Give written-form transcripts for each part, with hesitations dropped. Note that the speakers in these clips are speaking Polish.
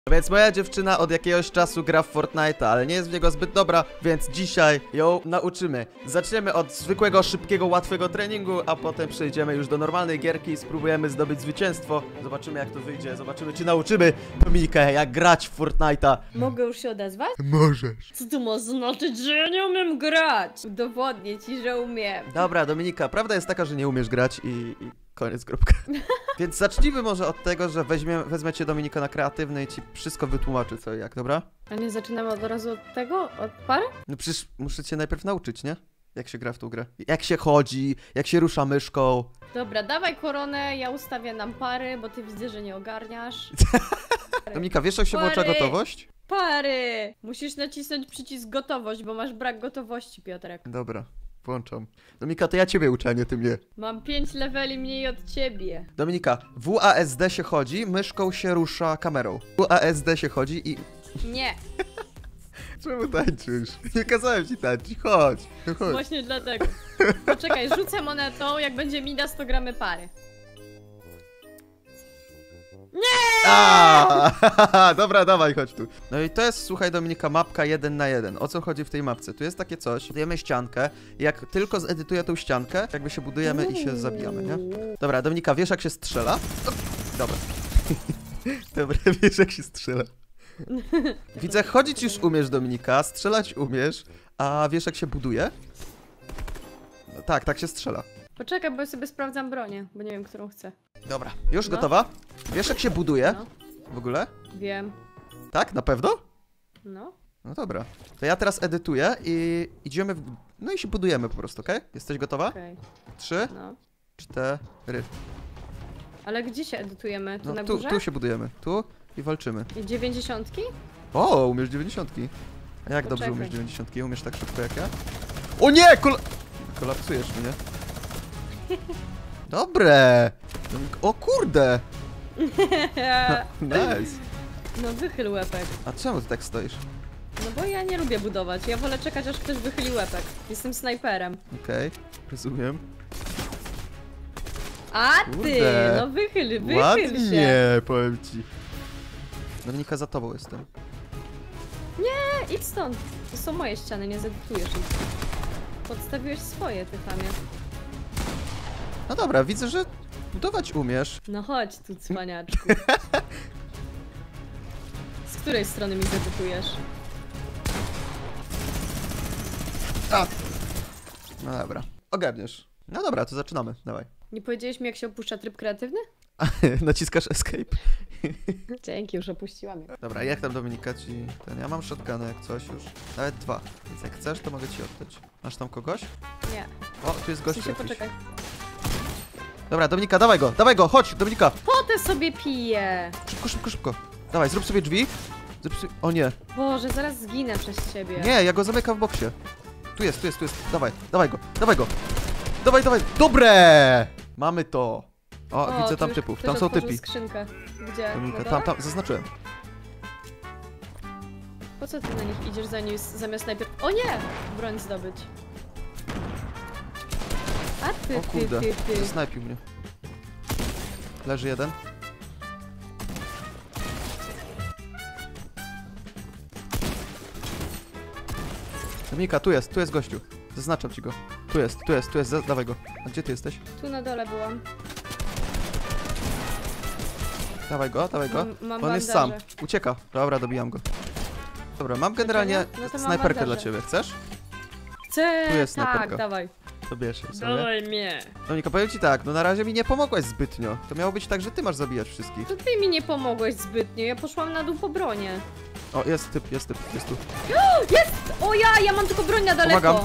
Więc moja dziewczyna od jakiegoś czasu gra w Fortnite'a, ale nie jest w niego zbyt dobra, więc dzisiaj ją nauczymy. Zaczniemy od zwykłego, szybkiego, łatwego treningu, a potem przejdziemy już do normalnej gierki i spróbujemy zdobyć zwycięstwo. Zobaczymy, jak to wyjdzie, zobaczymy, czy nauczymy Dominikę, jak grać w Fortnite'a. Mogę już się odezwać? Możesz. Co to ma znaczyć, że ja nie umiem grać? Udowodnię ci, że umiem. Dobra, Dominika, prawda jest taka, że nie umiesz grać i koniec, kropka. Więc zacznijmy może od tego, że wezmę cię, Dominika, na kreatywny i ci wszystko wytłumaczy, co i jak, dobra? A nie zaczynamy od razu od tego? Od pary? No przecież muszę cię najpierw nauczyć, nie? Jak się gra w tą grę. Jak się chodzi, jak się rusza myszką. Dobra, dawaj koronę, ja ustawię nam pary, bo ty widzę, że nie ogarniasz. Dominika, wiesz, jak się włącza Pary! gotowość? Pary! Musisz nacisnąć przycisk gotowość, bo masz brak gotowości, Piotrek. Dobra, włączam. Dominika, to ja ciebie uczę, nie ty mnie. Mam 5 leveli mniej od ciebie. Dominika, WASD się chodzi, myszką się rusza kamerą. WASD się chodzi i... Nie, Czemu tańczysz? Nie kazałem ci tańczyć, chodź. właśnie dlatego. Poczekaj, rzucę monetą, jak będzie Midas, to gramy pary. Dobra, dawaj, chodź tu. No i to jest, słuchaj, Dominika, mapka 1 na 1. O co chodzi w tej mapce? Tu jest takie coś, budujemy ściankę. Jak tylko zedytuję tą ściankę, jakby się budujemy i się zabijamy, nie? Dobra, Dominika, wiesz, jak się strzela? O, dobra. Dobra, wiesz, jak się strzela. Widzę, chodzić już umiesz, Dominika, strzelać umiesz, a wiesz, jak się buduje? No, tak się strzela. Poczekaj, bo ja sobie sprawdzam bronię, bo nie wiem, którą chcę. Dobra, już No. gotowa? Wiesz, jak się buduje? No, W ogóle? wiem. Tak? Na pewno? No. No dobra. To ja teraz edytuję i idziemy w... No i się budujemy po prostu, okej? Jesteś gotowa? Okej, 3, no. 4. Ale gdzie się edytujemy? Tu No na tu, górze? tu się budujemy. Tu i walczymy. I 90? O, umiesz 90. A jak dobrze Poczekaj. umiesz 90? Umiesz tak szybko jak ja? O nie! Kolapsujesz mnie. Dobre! O kurde! Nice. No wychyl łepek. A czemu ty tak stoisz? No bo ja nie lubię budować. Ja wolę czekać, aż ktoś wychyli łepek. Jestem snajperem. Okej, rozumiem. A ty! Kurde. No wychyl się. Ładnie, powiem ci. Dominika, za tobą jestem. Nie, idź stąd. To są moje ściany, nie zedytujesz ich. Podstawiłeś swoje, ty chamie. No dobra, widzę, że budować umiesz. No chodź tu, cwaniaczku. Z której strony mi zedytujesz? A. No dobra, ogarniesz. No dobra, to zaczynamy, dawaj. Nie powiedziałeś mi, jak się opuszcza tryb kreatywny? Naciskasz escape. Dzięki, już opuściłam. Dobra, jak tam, Dominika, ci ten... Ja mam shotguny jak coś już. Nawet 2. Więc jak chcesz, to mogę ci oddać. Masz tam kogoś? Nie. O, tu jest gość Muszę jakiś. poczekaj. Dobra, Dominika, dawaj go, chodź, Dominika! Potę sobie piję! Szybko, szybko, szybko. Dawaj, zrób sobie drzwi. Zrób sobie... O nie. Boże, zaraz zginę przez ciebie. Nie, ja go zamykam w boksie. Tu jest. Dawaj go. Dawaj. Dobre! Mamy to. O, widzę tam typów, tam są typi. Skrzynkę. Gdzie? Dominika, Na dole? tam, zaznaczyłem. Po co ty na nich idziesz zamiast najpierw... O nie! Broń zdobyć. A ty, O kurde, ty. zasnajpił mnie. Leży jeden. Dominika, tu jest gościu. Zaznaczam ci go. Tu jest, dawaj go. A gdzie ty jesteś? Tu na dole byłam. Dawaj go. Mam On jest sam. bandaże. Ucieka. Dobra, dobijam go. Dobra, mam generalnie No to mam snajperkę dla bandaże. ciebie. Chcesz? Chcę! Tu jest tak, snajperka. dawaj. To bierz ją sobie. Dawaj mnie. Dominika, powiem ci tak, no na razie mi nie pomogłaś zbytnio. To miało być tak, że ty masz zabijać wszystkich. To ty mi nie pomogłeś zbytnio, ja poszłam na dół po bronię. O, jest tu. Jest! O ja mam tylko broń na daleko. Pomagam.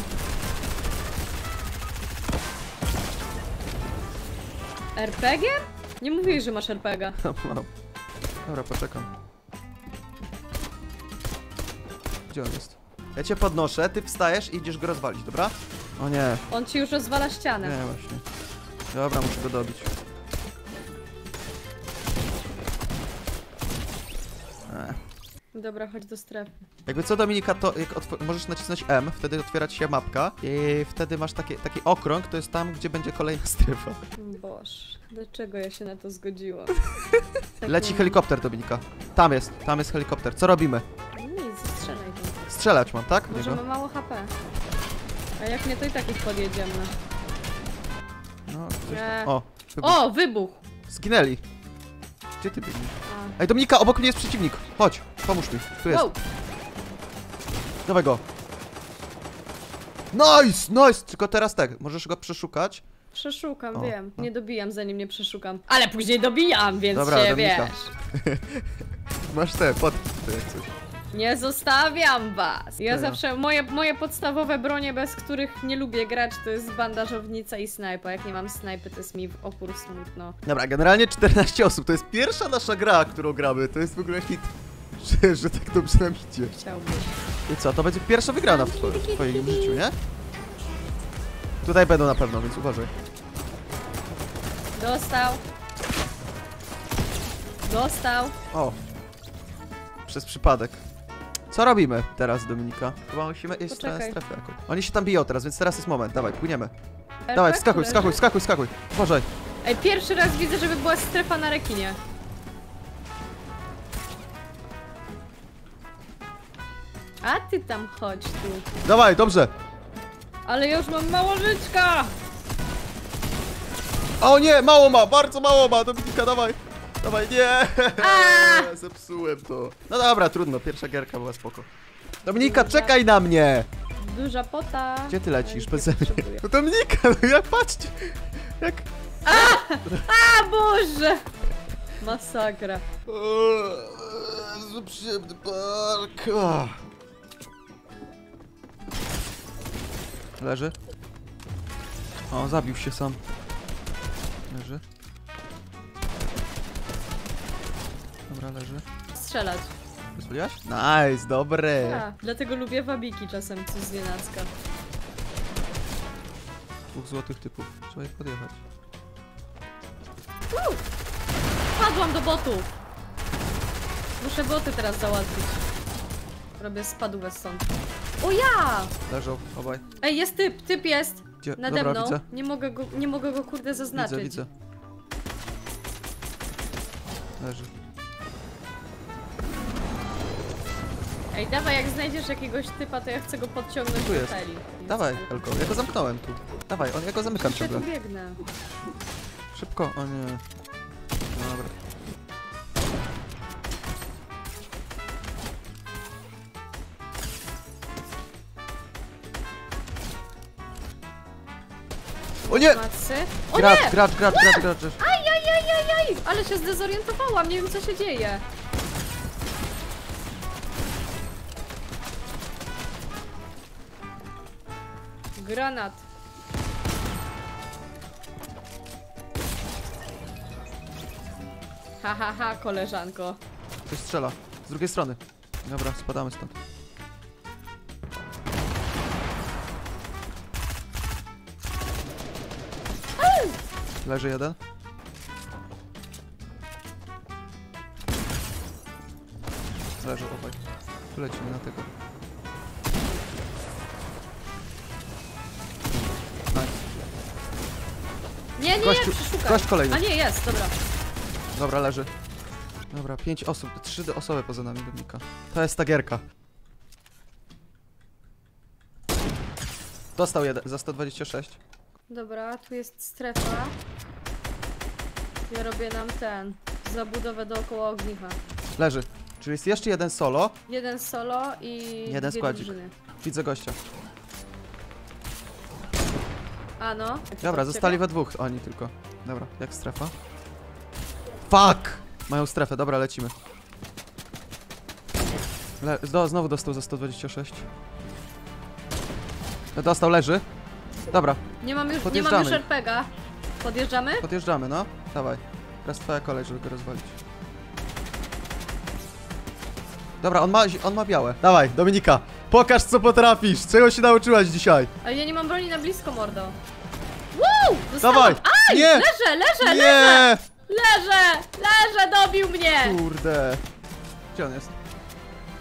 RPG? Nie mówiłeś, że masz RPG. Mam. Dobra, poczekam. Gdzie on jest? Ja cię podnoszę, ty wstajesz i idziesz go rozwalić, dobra? O nie, On ci już rozwala ścianę. nie właśnie. Dobra, muszę go dobić. Dobra, chodź do strefy. Jakby co, Dominika, to jak możesz nacisnąć M, wtedy otwiera ci się mapka i wtedy masz taki okrąg, to jest tam, gdzie będzie kolejna strefa. Boż, dlaczego ja się na to zgodziłam? Tak Leci mam- helikopter, Dominika. Tam jest helikopter. Co robimy? Nic, strzelaj go. Strzelać mam, tak? w Może niego? ma mało HP. A jak nie, to i tak ich podjedziemy. No, coś Nie. tam. O, wybuch. O, wybuch! Zginęli. Gdzie ty biegniesz? A. Ej, Dominika, obok mnie jest przeciwnik. Chodź, pomóż mi. Tu jest. Wow. Dawaj go. Nice! Tylko teraz tak, możesz go przeszukać. Przeszukam, O, wiem. no. Nie dobijam, zanim nie przeszukam. Ale później dobijam, więc Dobra, się Dominika. wiesz. Masz te podpis, jak coś. Nie zostawiam was! Ja Ja. zawsze, moje podstawowe bronie, bez których nie lubię grać, to jest bandażownica i snajpa. Jak nie mam snajpy, to jest mi w opór smutno. Dobra, generalnie 14 osób. To jest pierwsza nasza gra, którą gramy. To jest w ogóle hit, że tak dobrze nam idzie. Chciałbym. I co, to będzie pierwsza wygrana w twoim życiu, nie? Tutaj będą na pewno, więc uważaj. Dostał. Dostał. O. Przez przypadek. Co robimy teraz, Dominika? Chyba musimy iść w stronę Poczekaj. strefy jakoś. Oni się tam biją teraz, więc teraz jest moment. Dawaj, płyniemy. Dawaj, Perfekt, wskakuj, leży. wskakuj, wskakuj, wskakuj. Uważaj. Ej, pierwszy raz widzę, żeby była strefa na rekinie. A ty tam chodź tu. Dawaj, dobrze. Ale ja już mam mało życzka! O nie, mało ma, bardzo mało ma. Dominika, dawaj. Dawaj, nie. A! Zepsułem to. No dobra, trudno, pierwsza gierka była spoko. Dominika, czekaj na mnie. Duża pota. Gdzie ty lecisz Ja bez nie mnie? potrzebuję. No Dominika, no jak patrzcie. Jak... A Boże! Masakra. Za przyjemny park. Leży. O, zabił się sam. Leży. Dobra, leży. Strzelać. Pozwoliłaś? Nice, dobre. A, dlatego lubię wabiki czasem, coś z nienacka. 2 złotych typów. Trzeba ich podjechać. Wpadłam do botów! Muszę boty teraz załatwić. Robię spadłę stąd. O ja! Leżą obaj. Ej, jest typ jest! Gdzie? Nade Dobra, mną. widzę. Nie mogę go kurde zaznaczyć. Widzę. Leży. Ej, dawaj, jak znajdziesz jakiegoś typa, to ja chcę go podciągnąć Tu do jest. heli. Dawaj, Elko. Ja go zamknąłem tu. Dawaj, ja go zamykam Ja ciągle. tu biegnę. Szybko. O nie. No dobra. O nie! Macy. O Gracz, nie! gracz. Ajajajajaj! Ale się zdezorientowałam, nie wiem co się dzieje. Granat. Ha, ha, ha, koleżanko. Ktoś strzela. Z drugiej strony. Dobra, spadamy stąd. Leży jeden. Leży obaj. Tu lecimy na tego. Nice. Nie, Gościu, przeszukaj. gość kolejny. A nie, jest, dobra. Dobra, leży. Dobra, 5 osób, 3 osoby poza nami, Dominika. To jest ta gierka. Dostał jeden za 126. Dobra, tu jest strefa. Ja robię nam zabudowę dookoła ognicha. Leży. Czyli jest jeszcze jeden solo. Jeden solo i Jeden dwie składzik. drużyny. Widzę gościa. A no. Dobra, zostali we dwóch oni tylko. Dobra, jak strefa? Fuck! Mają strefę, dobra, lecimy. Znowu dostał za 126. Dostał, leży. Dobra, Nie mam już Podjeżdżamy. RPGa. Podjeżdżamy? podjeżdżamy, no. Dawaj. Teraz twoja kolej, żeby go rozwalić. Dobra, on ma białe. Dawaj, Dominika, pokaż co potrafisz, czego się nauczyłaś dzisiaj. Ale ja nie mam broni na blisko, mordo. Woo! Dostałam. Dawaj! Aj! Nie! Leżę! Nie! Leżę! Dobił mnie! Kurde. Gdzie on jest?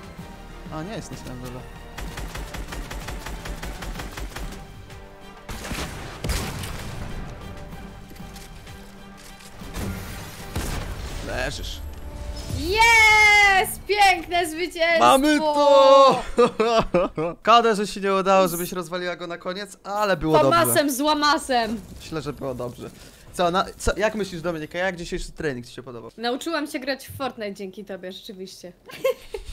A, nie jest na samym dole. Leżysz. Jest! Piękne zwycięstwo! Mamy to! Szkoda, że się nie udało, żebyś rozwaliła go na koniec, ale było dobrze. Famasem z łamasem! Myślę, że było dobrze. Jak myślisz, Dominika, jak dzisiejszy trening ci się podobał? Nauczyłam się grać w Fortnite dzięki tobie, rzeczywiście.